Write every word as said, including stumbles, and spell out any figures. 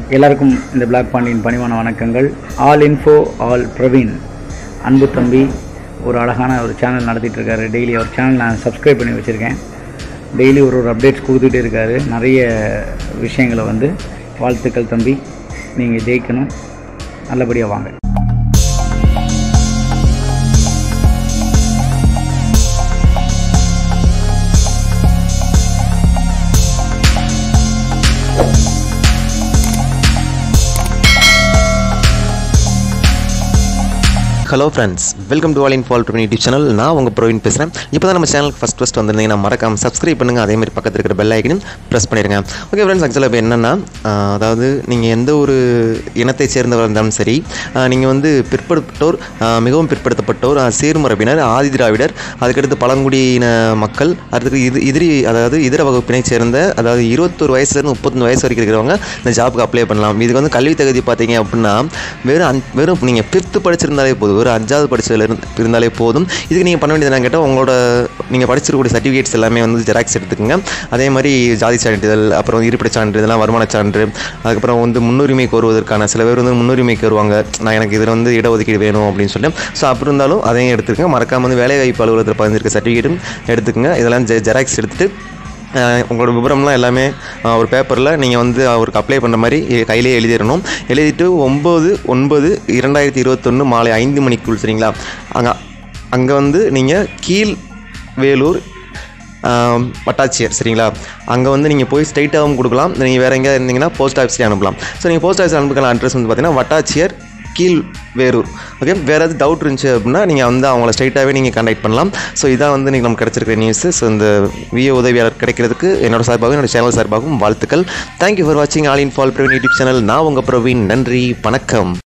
எல்லாருக்கும் இந்த பிளாக் பாண்டியின் பணிவான வணக்கங்கள். ஆல் இன்ஃபோ ஆல் பிரவீன் அன்பு தம்பி ஒரு அழகான ஒரு சேனல் நடத்திட்டு இருக்காரு. டெய்லி அவர் சேனல் நான் சப்ஸ்கிரைப் பண்ணி வச்சுருக்கேன். டெய்லி ஒரு ஒரு அப்டேட்ஸ் கொடுத்துட்டே இருக்காரு. நிறைய விஷயங்களை வந்து வாழ்த்துக்கள் தம்பி, நீங்கள் ஜெயிக்கணும், நல்லபடியாக வாங்க. Hello friends, welcome to all info all Praveen YouTube channel. நான் உங்கள் பிரவீன் பேசுகிறேன். இப்போ தான் நம்ம சேனலுக்கு ஃபஸ்ட் ஃபஸ்ட் வந்திருந்தீங்கன்னா மறக்காமல் சப்ஸ்கிரைப் பண்ணுங்கள். அதேமாதிரி பக்கத்தில் இருக்கிற பெல் ஐக்கனையும் ப்ரெஸ் பண்ணிடுங்க. ஓகே ஃப்ரெண்ட்ஸ், ஆக்சுவலாக இப்போ என்னென்னா, அதாவது நீங்கள் எந்த ஒரு இனத்தை சேர்ந்தவர் இருந்தாலும் சரி, நீங்கள் வந்து பிற்படுத்தோர், மிகவும் பிற்படுத்தப்பட்டோர், சீர்மரபினர், ஆதி திராவிடர், அதுக்கடுத்து பழங்குடியின மக்கள், அதுக்கு இது எதிரி அதாவது இதர வகுப்பினை சேர்ந்த, அதாவது இருபத்தொரு வயசுலேருந்து முப்பத்தொன்று வயசு வரைக்கும் இருக்கிறவங்க இந்த ஜாப்புக்கு அப்ளை பண்ணலாம். இதுக்கு வந்து கல்வி தகுதி பார்த்தீங்க அப்படின்னா வெறும் அன் வெறும் நீங்கள் ஃபிஃப்த்து படிச்சிருந்தாலே போதும், ஒரு அஞ்சாவது படிச்சதில் இருந்து இருந்தாலே போதும். இதுக்கு நீங்கள் பண்ண வேண்டியது என்ன கேட்டால், உங்களோட நீங்கள் படிச்சிருக்கக்கூடிய சர்டிஃபிகேட்ஸ் எல்லாமே வந்து ஜெராக்ஸ் எடுத்துக்கோங்க. அதே மாதிரி ஜாதி சான்றிதழ், அப்புறம் இருப்பிட சான்றிதழ், வருமான சான்று, அதுக்கப்புறம் வந்து முன்னுரிமை கோருவதற்கான சில பேர் வந்து முன்னுரிமை கோருவாங்க, நான் எனக்கு இதில் வந்து இடஒதுக்கீடு வேணும் அப்படின்னு சொல்லி. ஸோ அப்படி இருந்தாலும் அதையும் எடுத்துக்கோங்க. மறக்காமல் வந்து வேலைவாய்ப்பு அலுவலகத்தில் பதிஞ்சிருக்க சர்டிஃபிகேட்டும் எடுத்துக்கோங்க. இதெல்லாம் ஜெ ஜெராக்ஸ் எடுத்துகிட்டு உங்களோட விவரம்லாம் எல்லாமே ஒரு பேப்பரில் நீங்கள் வந்து அவருக்கு அப்ளை பண்ணுற மாதிரி கையிலே எழுதிடணும். எழுதிட்டு ஒம்பது ஒன்பது இரண்டாயிரத்தி இருபத்தொன்று மாலை ஐந்து மணிக்குள், சரிங்களா, அங்கே அங்கே வந்து நீங்கள் கீழ் வேலூர் வட்டாட்சியர், சரிங்களா, அங்கே வந்து நீங்கள் போய் ஸ்ட்ரைட்டாகவும் கொடுக்கலாம். நீங்கள் வேறு எங்கே இருந்தீங்கன்னா போஸ்ட் ஆஃபீஸ்லேயே அனுப்பலாம். ஸோ நீங்கள் போஸ்ட் ஆஃபீஸ் அனுப்புகிற அட்ரஸ் வந்து பார்த்தீங்கன்னா வட்டாட்சியர் கீழ் வேலூர். ஓகே, வேறு ஏதாவது டவுட் இருந்துச்சு அப்படின்னா நீங்கள் வந்து அவங்கள ஸ்ட்ரைட்டாகவே நீங்கள் கான்டாக்ட் பண்ணலாம். ஸோ இதான் வந்து நீங்கள் நமக்கு கிடச்சிருக்கிற நியூஸு. ஸோ இந்த விஏ உதவியாளர் கிடைக்கிறதுக்கு என்னோட சார்பாகவும் என்னோட சேனல் சார்பாகவும் வாழ்த்துக்கள். தேங்க்யூ ஃபார் வாட்சிங் all info all Praveen YouTube channel. நான் உங்கள் பிரவீன். நன்றி, வணக்கம்.